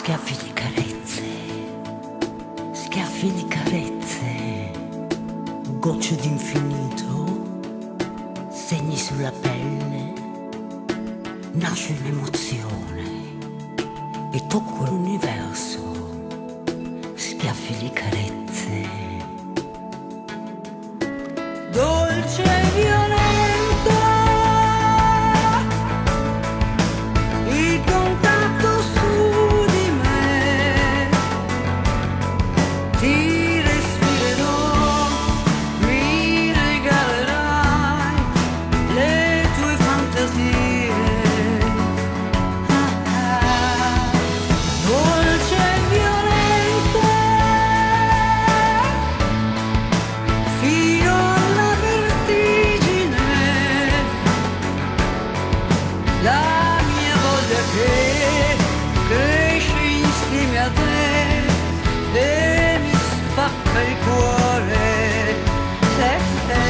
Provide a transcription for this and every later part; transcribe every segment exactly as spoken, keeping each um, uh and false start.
Schiaffi di carezze, schiaffi di carezze, gocce d'infinito, segni sulla pelle, nasce un'emozione e tocco l'universo, schiaffi di carezze. Dolce e violento, il contatto su di me, ti respirerò, mi regalerai le tue fantasie. Ah, ah. Dolce e violento, fino alla vertigine, la mia voglia che cresce insieme a te e mi spacca il cuore. Eh,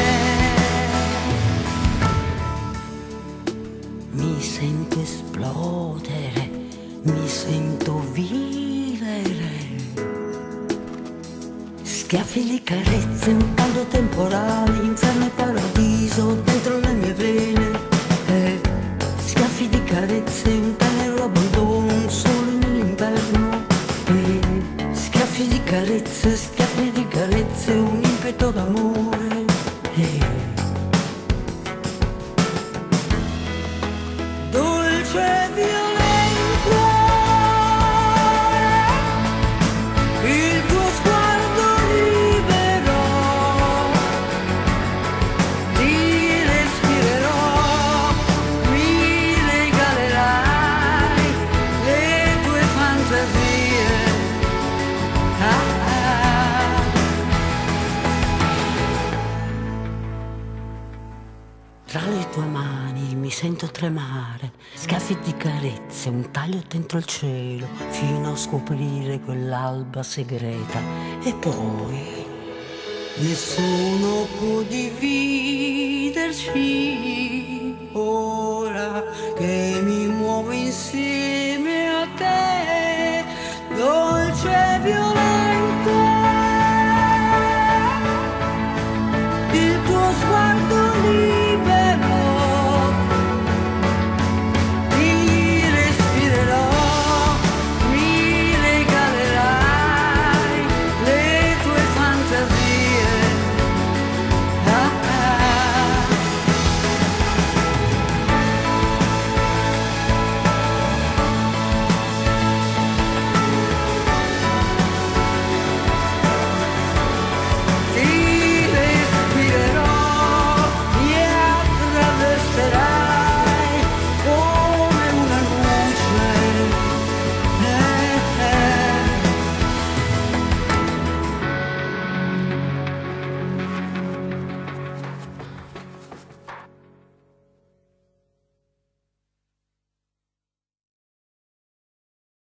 eh. Mi sento esplodere, mi sento vivere. Schiaffi di carezze, un caldo temporale, inferno e paradiso dentro le mie vene. Eh, schiaffi di carezze, un tenero abbandono, un sole nell'inverno. Eh, schiaffi di carezze, schiaffi di carezze, un impeto d'amore. Eh. Dolce e violento, il tuo sguardo libero, ti respirerò, mi regalerai le tue fantasie. Ah, ah. Tra le tue mani mi sento tremare, schiaffi di carezze, un taglio dentro il cielo, fino a scoprire quell'alba segreta. E poi nessuno può dividerci, ora che mi muovo insieme.